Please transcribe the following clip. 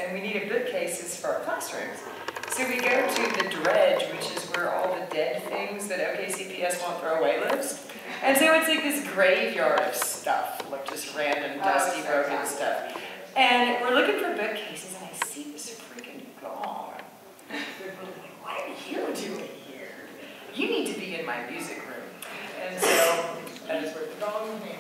and we needed bookcases for our classrooms. So we go to the dredge, which is where all the dead things that OKCPS won't throw away lives. And so it's like this graveyard of stuff, like just random, dusty, broken stuff. And we're looking for bookcases, and I see this freaking gong. Like, what are you doing here? You need to be in my music room. And so that is where the gong came